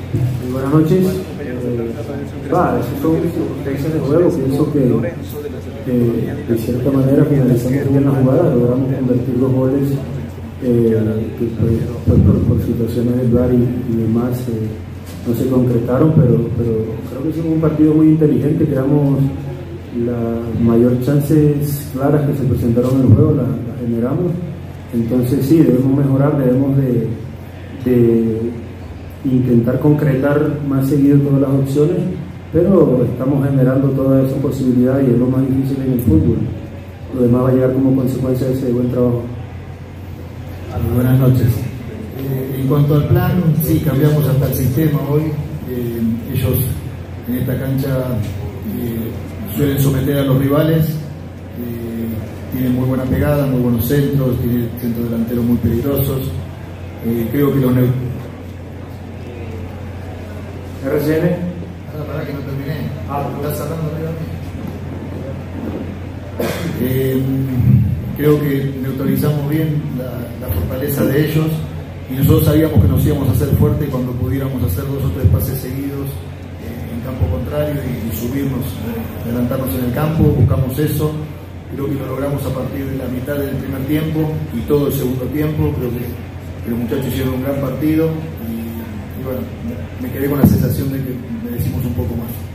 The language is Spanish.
Buenas noches. Esos son estrategias de juego. Pienso que de cierta manera finalizamos bien la jugada, logramos convertir los goles que por situaciones del VAR y demás no se concretaron, pero creo que hicimos un partido muy inteligente, creamos las mayores chances claras que se presentaron en el juego, las generamos. Entonces sí, debemos mejorar, debemos de intentar concretar más seguido todas las opciones, pero estamos generando toda esa posibilidad y es lo más difícil en el fútbol. Lo demás va a llegar como consecuencia de ese buen trabajo. Buenas noches. En cuanto al plan, sí, cambiamos hasta el sistema hoy. Ellos en esta cancha suelen someter a los rivales, tienen muy buena pegada, muy buenos centros, tienen centros delanteros muy peligrosos. Creo que los RCN. Pará que no terminé. Estás hablando arriba. Creo que neutralizamos bien la fortaleza de ellos y nosotros sabíamos que nos íbamos a hacer fuerte cuando pudiéramos hacer 2 o 3 pases seguidos en campo contrario y subirnos, adelantarnos en el campo. Buscamos eso. Creo que lo logramos a partir de la mitad del primer tiempo y todo el segundo tiempo. Creo que los muchachos hicieron un gran partido y bueno, me quedé con la sensación de que merecimos un poco más.